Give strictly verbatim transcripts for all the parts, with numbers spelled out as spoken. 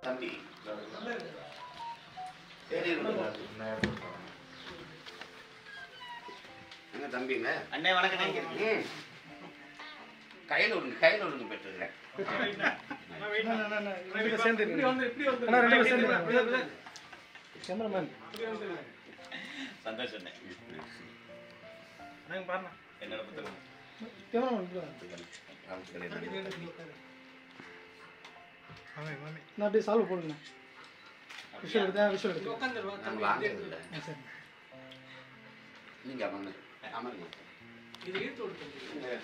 தம்பி சரி என்ன தம்பிங்க அண்ணே வணக்கம். கையில் ஒன்று கையில் ஒன்று பெற்றுக்கிறேன். சந்தோஷம். என்னோட புத்தகம் நான் அப்படியே சால்வ் போடுங்க. விஷயம் எடுத்தேன் விஷயம் எடுத்து நீங்கள் அமர்ந்து அமருங்க. இது ஈர்த்து கொடுத்து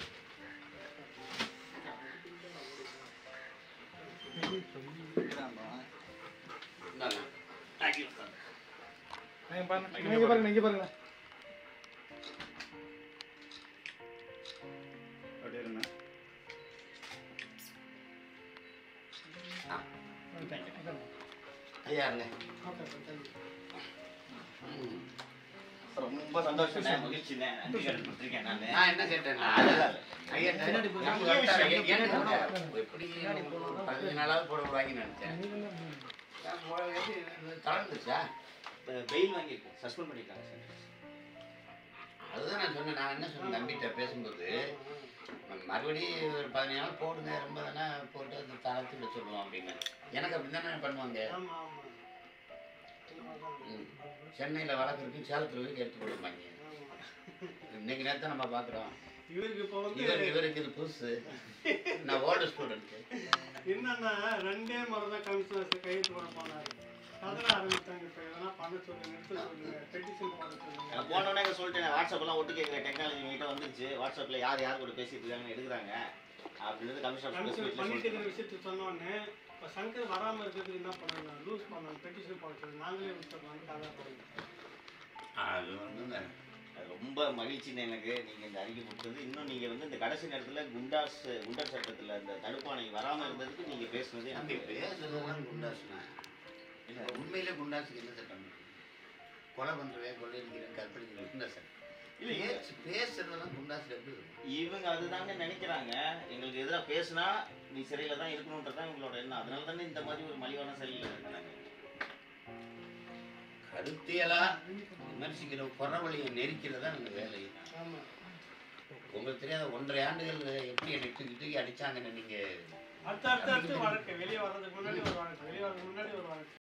நீங்க பாருங்க நீங்க பாருங்க ஐயா இருங்க. ரொம்ப சந்தோஷம் மகிழ்ச்சி. நான் என்ன கேட்டேன் எப்படி பதினஞ்சு நாளாவது போட விடாங்கன்னு நினைச்சேன். கலந்துருச்சா? பெயில் வாங்கியிருக்கேன், சஸ்பெண்ட் பண்ணிருக்காங்க சார். அதுதான் நான் சொன்னேன். நான் என்ன சொன்னேன் தம்பிகிட்ட பேசும்போது, மறுபடியும் ஒரு பதினஞ்சு நாள் போடுங்க, ரொம்ப தானே போட்டு அது தளர்த்து சொல்லுவோம் அப்படின்னு. எனக்கு அப்படி தானே பண்ணுவாங்க. சென்னையில் வழக்கு இருக்கு, சேலத்தில் இருக்கு, எடுத்து கொடுப்பாங்க. இன்னைக்கு நேரத்தை நம்ம பார்க்குறோம். இவருக்கு இப்போ வந்து இவர் இவருக்கு இது புதுசு. நான் ஓல்டு ஸ்டூடெண்ட்டு. என்னன்னா ரெண்டே முறை தான் கமிஷனர் கையெழுத்து போட போனார். அதெல்லாம் ஆரம்பித்தாங்க. இப்போ எதனா பண்ண சொல்லுங்க, எடுத்து சொல்லுங்க, பெட்டிஷன் போட சொல்லுங்க. நான் போனோடனே சொல்லிட்டேன், வாட்ஸ்அப்லாம் ஒட்டு கேட்குற டெக்னாலஜி எங்கிட்ட வந்துருச்சு. வாட்ஸ்அப்பில் யார் யார் கூட பேசிட்டு இருக்காங்கன்னு எடுக்கிறாங்க அப்படின்னு கமிஷனர் பண்ணிட்டு இருக்கிற விஷயத்தை சொன்னோடனே இப்போ சங்கர் வராமல் இருக்கிறதுக்கு என்ன பண்ணாங்க, லூஸ் பண்ணாங்க, பெட்டிஷன் போட சொல்லுங்க, நாங்களே விட்டுறோம் கதை போடுங்க. அது வந்து ரொம்ப மகிழ்ச்சின்னு எனக்கு நீங்கள் இந்த அறிக்கை கொடுத்தது. இன்னும் நீங்கள் வந்து இந்த கடைசி நேரத்தில் குண்டாஸ் குண்டர் சட்டத்தில் இந்த தடுப்பாணை வராமல் இருந்ததுக்கு நீங்கள் பேசுனது நம்பி பேசுறதுலாம் குண்டாசுனா இல்லை. உண்மையிலே குண்டாசுக்கு என்ன சட்டம்? கொலை பண்ணுறவே கொள்ளையடிக்கிறேன் கற்பழிக்கிறேன் இந்த சட்டம் இல்லை. பேசுறதெல்லாம் குண்டாசுல எப்படி இருக்கும்? இவங்க அதுதாங்க நினைக்கிறாங்க, எங்களுக்கு எதிராக பேசுனா நீ சிறையில் தான் இருக்கணுன்றதான் இவங்களோட எண்ணம். அதனால தானே இந்த மாதிரி ஒரு மலிவான சிறையில் இருக்கிறாங்க. கருத்தியலா விமர்சிக்கிற குறவழியை நெரிக்கிறதா எங்கள் வேலை. உங்களுக்கு தெரியாத ஒன்றரை ஆண்டுகள் எப்படி என்னை தூக்கி தூக்கி அடிச்சாங்கன்னு நீங்க அடுத்த அடுத்த அடுத்து வழக்கு வெளியே வர்றதுக்கு முன்னாடி ஒரு வழக்கு, வெளியே வர்றதுக்கு முன்னாடி ஒரு வழக்கு.